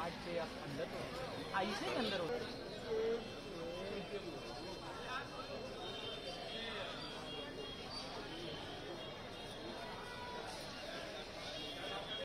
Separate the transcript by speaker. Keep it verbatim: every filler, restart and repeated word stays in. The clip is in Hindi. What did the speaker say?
Speaker 1: आठ से अंदर तो हाँ इसे के अंदर होते हैं।